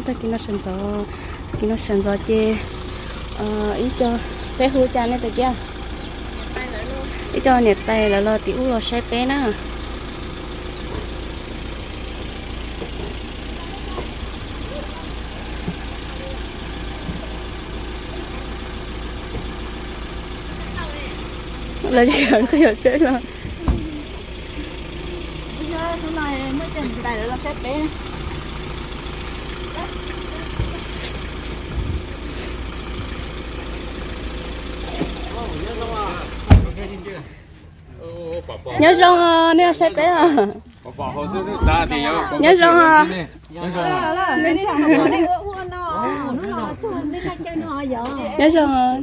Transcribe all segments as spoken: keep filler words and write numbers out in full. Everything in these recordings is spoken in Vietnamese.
ta kia nó sần gió kia nó sần gió chê ít cho bé hú cha này ta kia ít cho nhiệt tay là lo tiểu lo sai bé nữa là chuyện không hiểu chuyện rồi. Bây giờ hôm nay mới chân tại là xếp bé. Nhớ rong à, nếu xếp bé à. Nhớ rong à. Nhớ rong à. Nhớ rong à.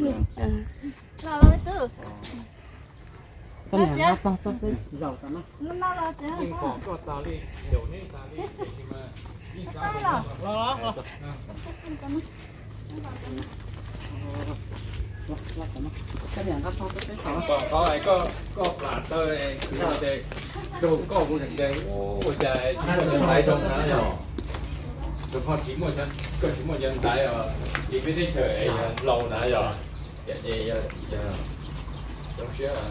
cái này nó to to cái dầu tao nó nó nó là chứ nhưng còn có tao đi dầu này tao đi thì mà đi sao rồi lo lo cái này nó to cái cái còn có ai có có là tơiคือเด็กดูก็กูถึงเด็กโอ้ใจchỉ một tay trong đó rồi rồi họ chỉ một nhân có chỉ một nhân tay rồi thì cái thế trời lâu nữa rồi vậy gì trong xe à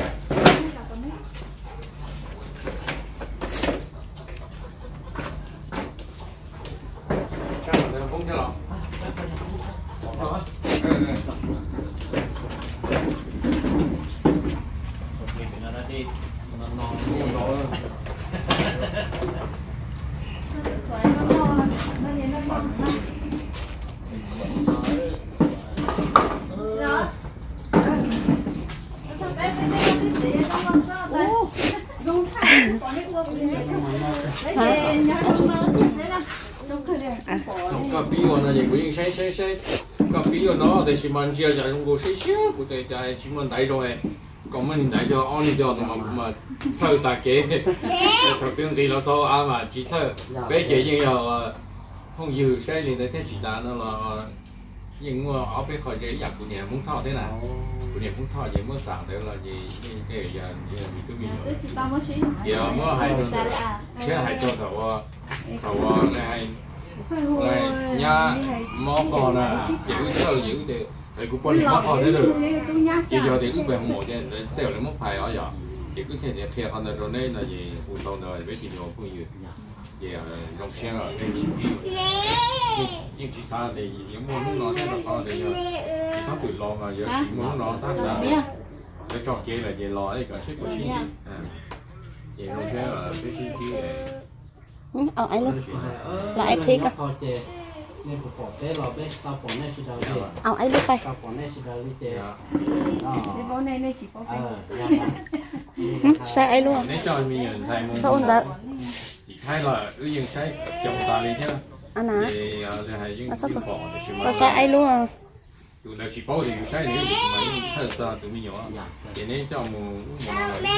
không theo lòng đi nó non nó có bí ẩn là gì cũng sẽ sẽ sẽ có bí ẩn nó thì chỉ mình chia cho chúng tôi sẽ sẽ của tôi tại chỉ mình đại rồi còn mình đại cho anh cho mà mà thơ ta kế thực tiễn thì nó to à mà chỉ thơ bé chị như là không nhiều sẽ liền tới thế chỉ là nó là nhưng mà ở bên khỏi cái dạng của nhà muốn thọ thế nào của nhà muốn thọ gì muốn sản đấy là gì cái giờ giờ mình cứ mình giờ mới hay cho sẽ hay cho thầu thầu này này nhà mỏ còn là giữ thơ giữ để thầy cũng có những mỏ còn đấy được giờ giờ thì cứ về mỏ để để lại mỏ phải ở giờ thì cứ sẽ để theo con rồi nên là gì phụ sau này với chị nhiều không nhiều về dòng xe ở đây chỉ nhưng chỉ xa thì những món nó thế là khó thì chỉ sáu tuổi lo mà giờ chỉ món nó tác giả để cho kia là về lo đấy cả sức của chị về dòng xe ở cái chi chi ờ anh luôn là anh thích àเอาไอ้ลูกไปใช่ไอ้ลูก nếu cho mình nhận thầy môn sao vậy hay là ư dân sai chồng ta đi chứ anh à thì hay dân dân bỏ thì chỉ có sai ai luôn à tụi nó chỉ bảo thì sai nếu mà những sai sao tụi mình nhỏ thì nếu cho một một người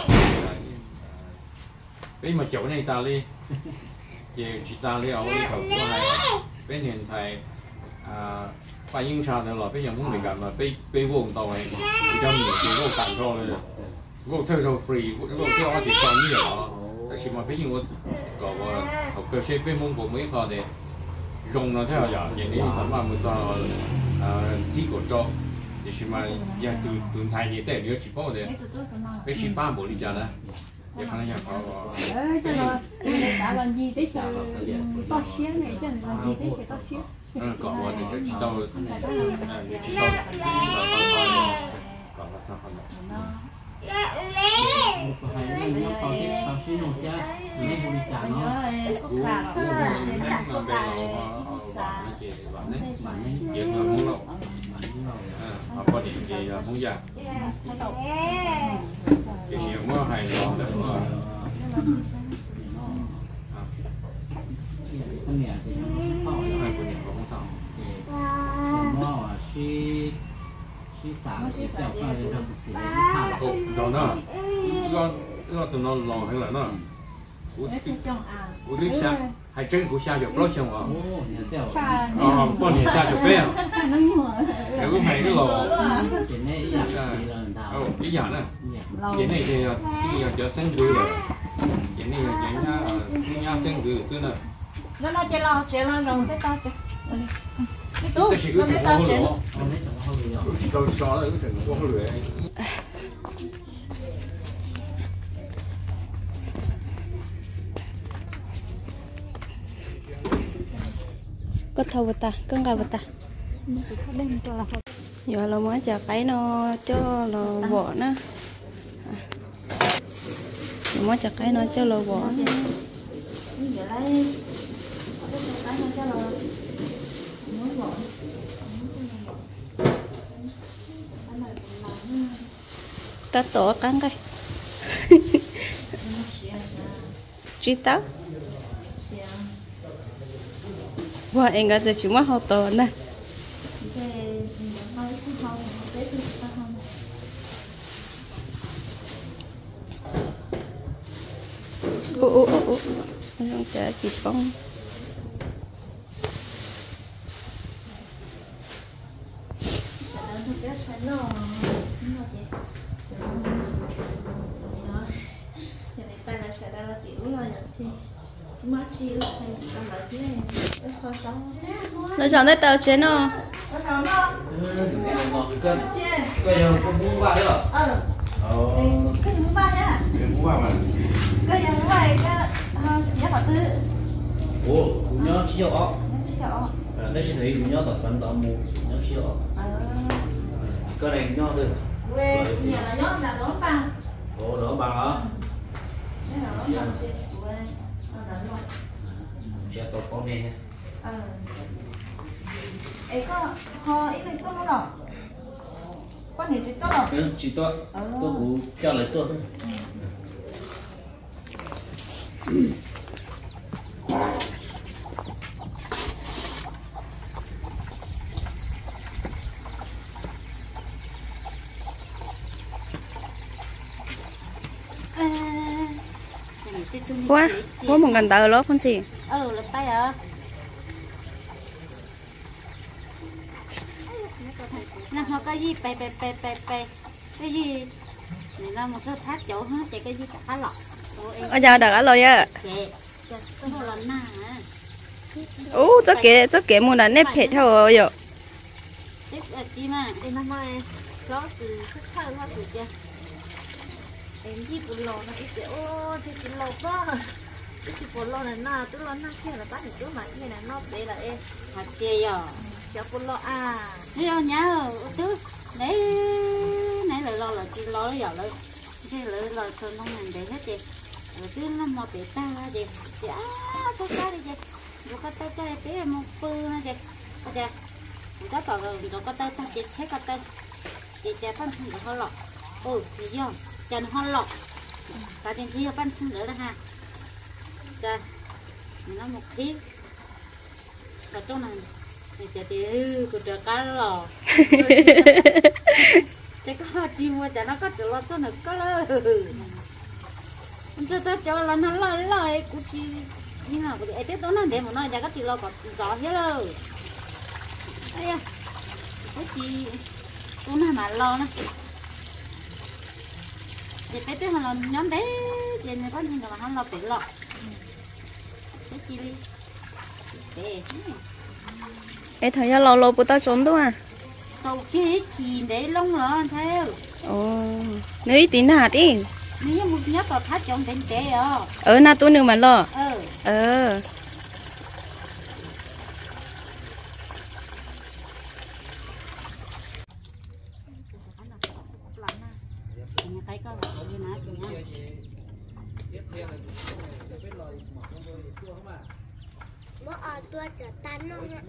bây mà chỗ này ta đi thì chỉ ta đi ở đây thầu của hai bên hiện thầy à phải những sao nữa là bây giờ muốn mình gặp mà bây bây vô tàu này thì cho mình chỉ vô cản thôi vô theo rồi free vô theo thì còn như là chỉ mà bây giờ có học cơ chế bên môn của mấy con này dùng nó theo giờ vậy nên sản phẩm mình cho thi của cho thì chỉ mà giờ từ từ thay như thế nếu chỉ bảo đấy cái chỉ ba bộ đi chả đó để khả năng nhà có cái này đã làm gì đấy cho to xía này cho làm gì đấy phải to xía có một thì chỉ tao chỉ tao còn là sao không hay nó tao tiếp tao xí một chứ nên không trả nó cú cú nó về nó cái gì thì bạn đấy bạn ấy việc là muốn đâu họ có điểm gì là muốn già thì chỉ muốn hay lo được mà con nhà thì nó thọ hai con nhà không thọ nó là xí xí sáng xí sẹo cho nên là chỉ là thả ồ rồi nó nó nó tụi nó lo hay là nó ủa đi xa hay chân của xa được lối xong à ờ con nhà xa được bé à nếu cái cái lò cái này là gì là ồ cái giả nữa cái này thì cái nhà chợ xanh dừa cái này là cái nhà cái nhà xanh dừa xưa nè nó nó chơi lo chơi lo rồi tới tao chơi cái tú cái gì nó cũng tới không tao có chơi lửa chỉ đâu xóa lại cái chuyện không có lửa có thầu vật ta cân gà vật ta giờ là mới chả cái nó cho là vỏ nữa giờ mới chả cái nó cho là vỏ ta tổ cắn cây chỉ tao wow em gái chúng mà học tổ nè ô ô ô ô không trả chị con nó chọn tới tàu chế nó cái gì cũng muốn ba nữa ờ cái gì muốn ba nhá cái muốn ba mà cái gì muốn ba cái giá họ tư ủa cũng nhớ chỉ cho nó sẽ chọn đây là thấy cũng nhớ tao sẵn tao mua nhớ chỉ cho cái này nhớ thôi quê nhà là nhớ là đón bằng ủa đỡ bằng hả cái là đón bằng quê nó đỡ luôn sẽ tổ con này ờ ấy có họ ít này tốt không đâu quan hệ chỉ tốt đâu ừ, chỉ tốt tôi cũng cho lại tốt quá quá một gần tờ lót con gì ừ lực tay à nè họ cái gì pe pe pe pe pe cái gì này là một cái thác chỗ hết chạy cái gì cả cá lọt ở giờ đặt ở rồi á cái hồ lần nào ú cho kể cho kể một lần nếp hết thôi rồi tiếp là chi mà em năm nay nó từ sức khỏe nó từ chưa em chỉ một lò nó ít ô chỉ một lò quá chỉ một lò này na tức là năm kia là bắt được cứ mà như này nó đây là em hạt chè rồi cho một lò à nhớ nhớ chứ đấy nãy lời lo là chỉ lo giờ lời cái lời lời thôi nó mình để hết chị rồi cứ nó mò bị ta chị chị á sao ta đi chị rồi có tay tay bé một bự nè chị có chị có tao rồi rồi có tay ta chị thấy có tay chị chạy phân không được hoa lọ ôi chị do chân hoa lọ cả tiền kia phân không được đó ha cha nó một tí ở trong này thì chạy thì cứ chờ cá lò cái có chim mua chả nó có chỗ lo cho nó có lơ cho ta cho là nó lo lo cũng chi như nào vậy tiếp đó nó để một nó chả có chỉ lo còn gió hết rồi đây à cái chi cũng là mà lo nữa vậy cái tiếp là nhóm đấy vậy này có những người mà lo bị lọ cái chi đi để ê thời gian lâu lâu bữa tao trốn đâu à cầu kia chỉ để lông lọ theo ồ nếu tí nào đi nếu một nhóc vào phát trong tên trẻ à ở na tôi nữa mà lo ờ ờ thấy có như nãy chị nha bố ở tôi trở tan nó nha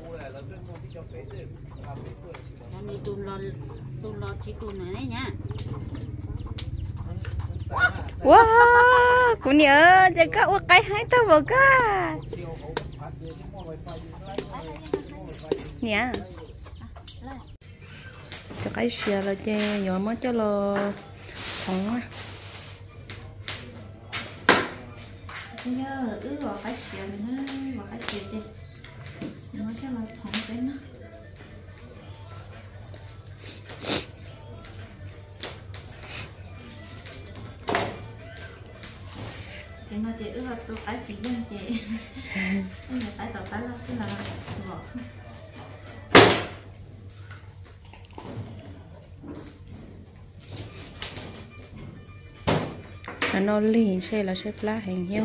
anh đi tuôn lo tuôn lo chỉ tuôn này đấy nha wow cô nhớ chắc có uống cái hai tao vào cả nè cho cái xìa là chè rồi mới cho lo sống á nhớ ứ vào cái xìa nữa vào cái xìa đi nó cho là sống cái nó cái nó chỉ ứ vào tôi phải chỉ đơn chị nhưng mà phải tàu phải là cái là bỏ nó lì xe là xe lá hàng nhau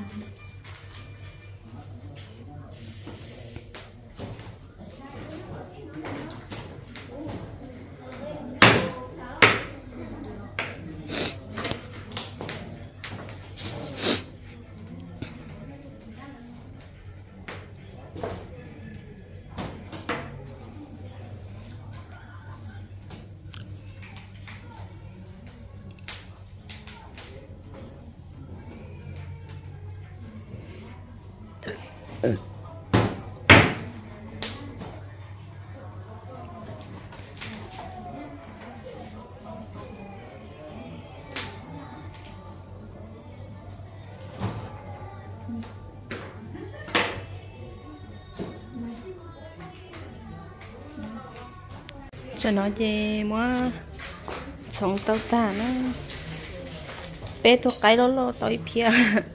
cho nó về mua sống tàu ta nó bé thuộc cái đó lo tới phía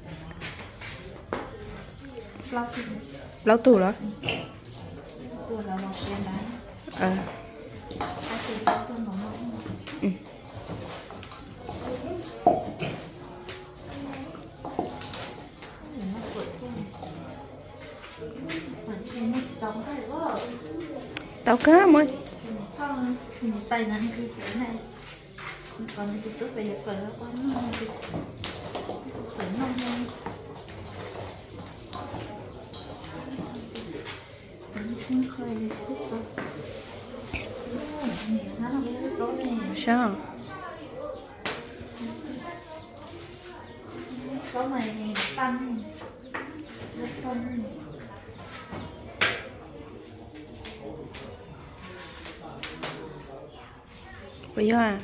lâu tù đó tôi là một xe đá ờ ừ. tàu cá mới không tay nắng cái kiểu này còn cái chút bây giờ cần nó quá nó phải nông hơn không khơi được chút rồi nó là cái tốt này sao có mày tăng rất không bây giờ à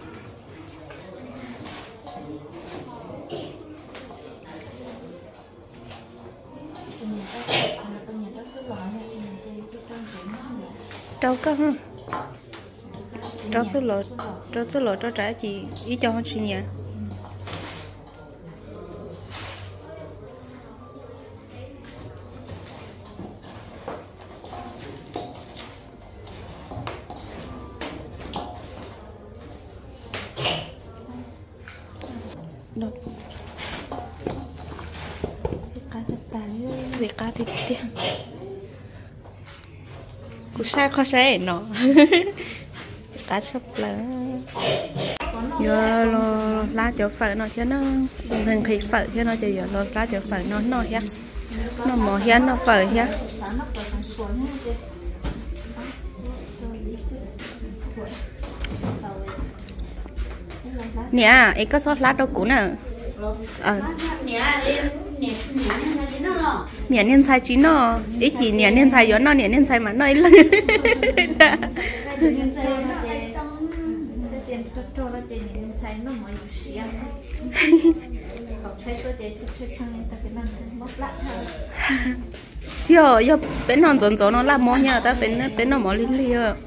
trâu có hả trâu số lộ trâu số lộ trâu trả chị ý cho chị nhỉ đâu gì cá thịt tiền cú sai khó sai nó cá súp lá giờ lo lá cho phải nó cho nó mình khi phải cho nó cho giờ lo lá cho phải nó nó hết nó mò hết nó phải hết nè ấy có sót lá đâu cũ nè ờ nè nên sai chín nó ý chỉ nè nên sai gió nó nè nên sai mà nói lên chưa giờ bên non rốn rốn nó làm món nha ta bên bên nó mỏ linh li à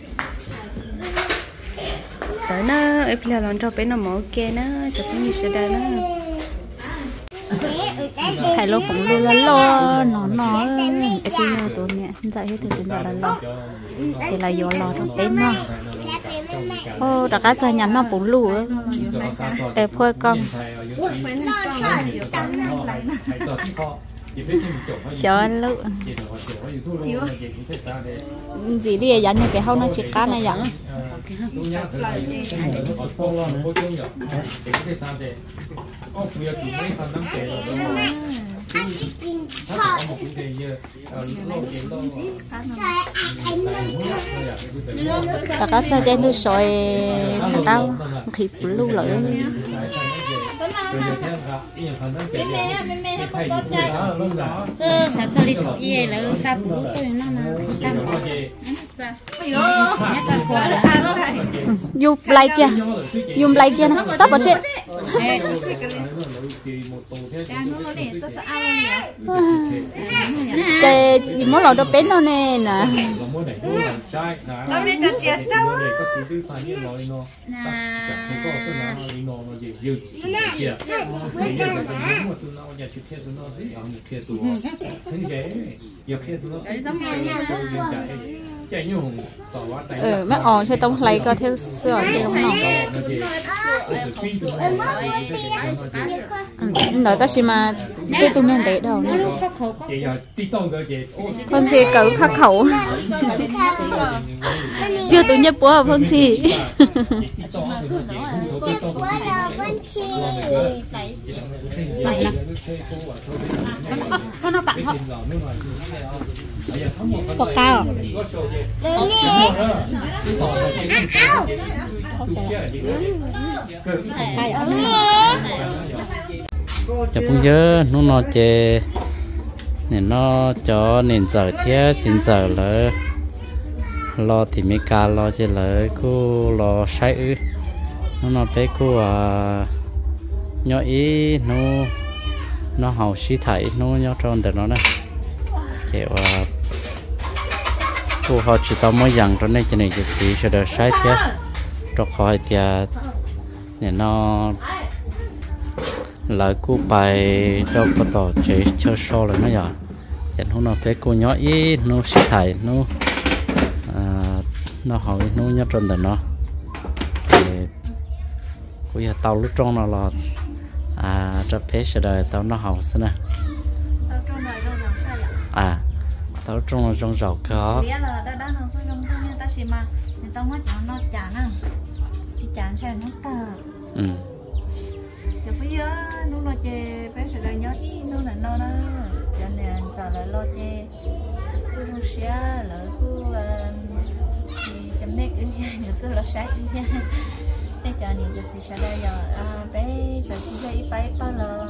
tới nó ấy là lần cho bên nó mỏ kia nó cho cái gì sẽ đây nó hay lo cũng lo lo lo nó nó cái gì nào tụi nè dạy hết từ từ giờ là lo thì là do lo đó bên nó ô đặc cá ra nhắn nó cũng lù đó để phơi con cho anh lự gì đi dặn như cái hông nó chỉ cá này dặn và cá sa trên tôi soi tao thịt lưu lại ừ, sao cho đi chụp ye là sao bố tôi nó mà dùng lại kia dùng lại kia nè sắp vào chuyện cái gì muốn lẩu đồ bén nó nè nè ừ mấy ỏ chơi tông lấy có theo sữa thì đúng không nói ta chỉ mà cái tụi mình để đâu con gì cỡ khắc khẩu chưa tụi nhập búa con gì sao nó cạn không bọc cao chả cũng nhớ nó nó chè nên nó cho nên giờ thế xin giờ là lo thì mấy ca lo chè là cô lo sai ư nó nó bé cô à nhỏ ý nó nó hậu xí thảy nó nhỏ tròn từ nó này kiểu à cô họ chỉ tao mới dặn cho nên cho nên chỉ sẽ được sai thế cho khỏi thì nên nó lại cô bài cho cái tàu chơi chơi show là nó giờ chẳng hôm nào bé cô nhỏ ý nó xí thảy nó à, nó hỏi nó nhỏ tròn từ nó bây giờ tàu lúc trong nó là à cho bé sẽ đời tàu nó học xin nè à tàu trong là trong rau có ừ bây giờ nó lo chè bé sẽ đời nhớ ý nó là nó đó cho nên giờ lại lo chè cứ nó sẽ là cứ thì chấm nét cứ như cứ lo sai cứ để cho những cái gì sẽ đây giờ bé giờ chỉ là ít bé bao là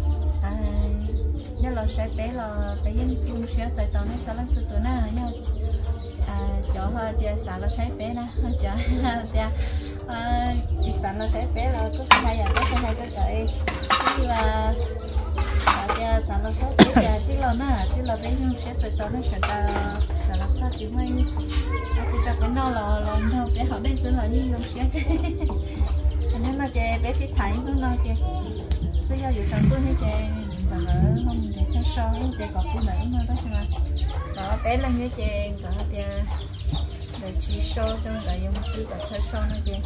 nhớ là sẽ bé là bé dân chung sẽ tại tao nó sẽ làm sự tụi nó nhớ cho họ thì sao là sẽ bé nè cho thì chỉ sao là sẽ bé là cứ hai giờ có hai cái cái là thì sao là sẽ bé giờ chỉ là nó chỉ là bé dân sẽ tại tao nó sẽ ta sẽ làm sao chỉ mấy thì ta phải nói là làm thôi để họ đến là như dân sẽ nên là chị bé sẽ thấy nó nói chị bây giờอยู่trong tôi hay chị và nó không để cho so với chị còn cái nữa mà đó mà đó bé lên với chị đó thì để chỉ so cho là dùng chỉ để cho so nó chị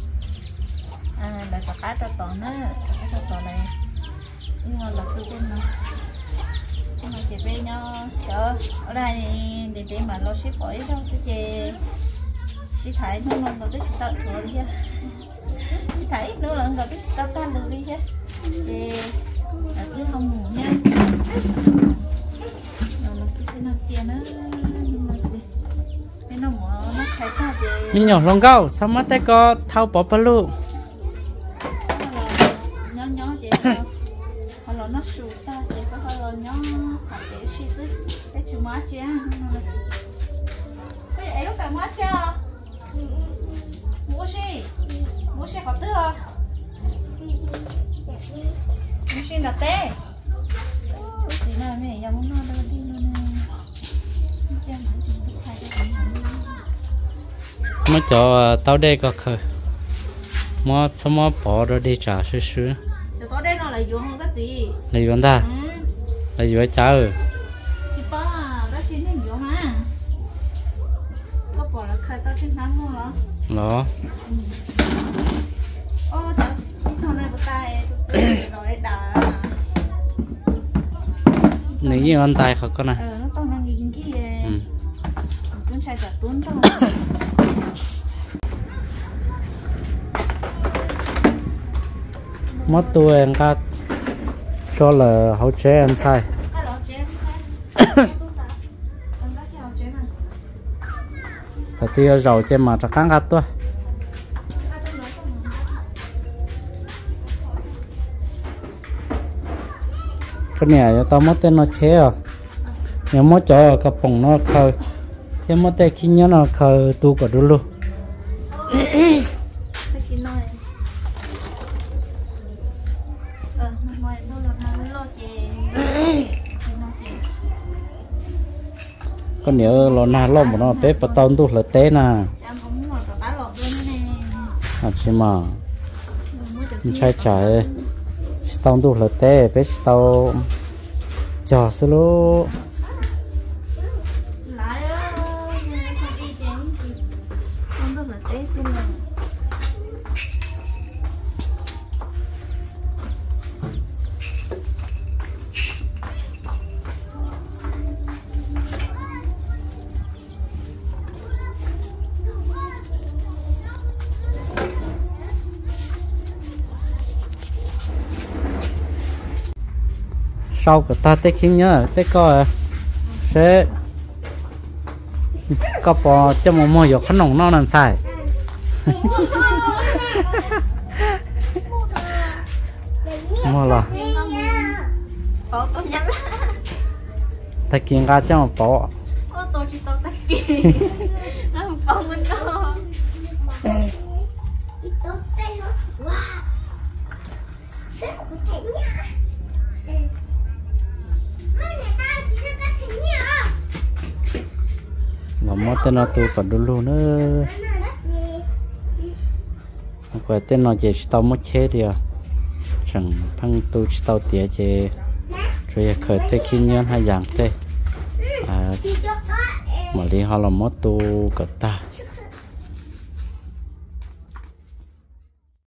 à để phải cá cho toàn nó cá cho toàn này nhưng mà là tôi tên mà nhưng mà chị bé nhau chờ ở đây để để mà lo ship khỏi đâu chứ chị chỉ thấy nó ngon rồi cái start rồi chứ chỉ thấy nó là rồi cái start tan được đi chứ thì cứ không ngủ nha nó cái nó kia nó cái nó mỏ nó chạy ta thì mình nhỏ lòng cao sao mắt tay có thao bỏ bao lô nhỏ nhỏ vậy họ là nó sụt ta thì có phải là nhỏ phải để xí xí cái chú má chứ cái ấy lúc càng má chứ mua gì mua xe có tư không mua xe là té thì nào này giờ muốn nó đâu đi nó mới cho tao đây có khờ mà sao mà bỏ rồi đi trả xứ xứ tao đây nó là dùng không cái gì là dùng ta là dùng trả ừ chị ba đó chỉ nên dùng ha có bỏ là khai tao trên nắng không hả đó ô tao thằng này bắt tay rồi đã nếu như anh tay khó con này ờ nó tao đang nhìn kia ừ con trai cả tuấn tao mất tôi anh ta cho là hỗ trợ anh sai thật tiêu dầu trên mà chắc căng gắt tôi cái này tao mất tên nó chế à nếu mất cho cái bông nó khơi thế mà tay khi nhớ nó khờ tu cả luôn Cái kia nói ờ mà ngoài đâu là nó lo chè con nhớ lo na lo một nó bé bắt tao tu là té nè em cũng ngồi cả tá lọt luôn nè à chứ mà chạy chạy tao tu là té bé tao cho xí lô lại ơi không đi chén không rất là té xin rồi sau cái ta tới khi nhớ tới coi sẽ có bỏ cho một mồi dọc khăn nồng nó làm sai mua là bỏ tôi nhắn ta kiên ra cho một bỏ ô tôi chỉ tôi tắt kì nó không bỏ mình đâu Đi tốt đây hả? Wow. Rất có thể nhá. Ừ. Ôi, người ta chỉ là có thể nhá. mà mất tên nó tu còn đủ luôn nữa quay tên nó chỉ tao mất chết đi à chẳng phăng tu tao tía chỉ rồi khởi thế khi nhớ hai dạng thế à mà đi họ là mất tu cả ta